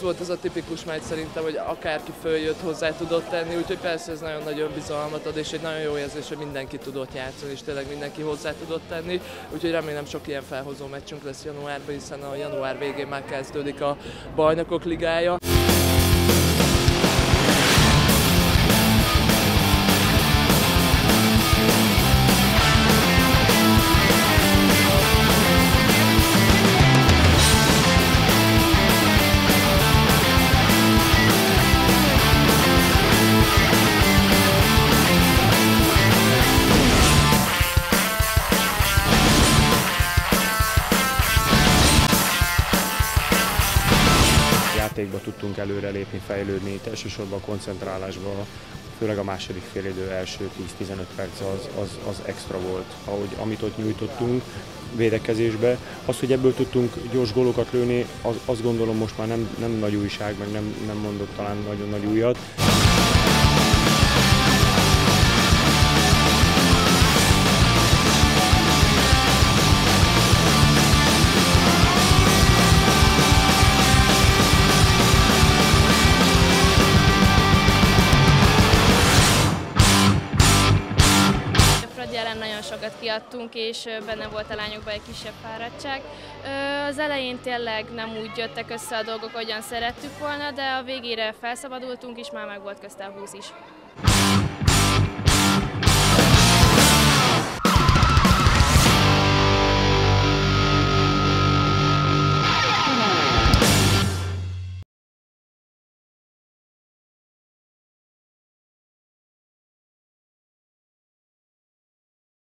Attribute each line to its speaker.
Speaker 1: volt az a tipikus meccs szerintem, hogy akárki följött, hozzá tudott tenni, úgyhogy persze ez nagyon nagy önbizalmat ad, és egy nagyon jó érzés, hogy mindenki tudott játszani, és tényleg mindenki hozzá tudott tenni, úgyhogy remélem sok ilyen felhozó meccsünk lesz januárban, hiszen a január végén már kezdődik a Bajnokok Ligája.
Speaker 2: Játékba tudtunk előrelépni, fejlődni, elsősorban a koncentrálásban, főleg a második félidő első 10-15 perc az extra volt, amit ott nyújtottunk védekezésbe. Az, hogy ebből tudtunk gyors gólokat lőni, azt gondolom most már nem nagy újság, meg nem mondok talán nagyon nagy újat.
Speaker 3: Jelen nagyon sokat kiadtunk, és benne volt a lányokban egy kisebb fáradtság. Az elején tényleg nem úgy jöttek össze a dolgok, ahogyan szerettük volna, de a végére felszabadultunk, és már meg volt közte a 20 is.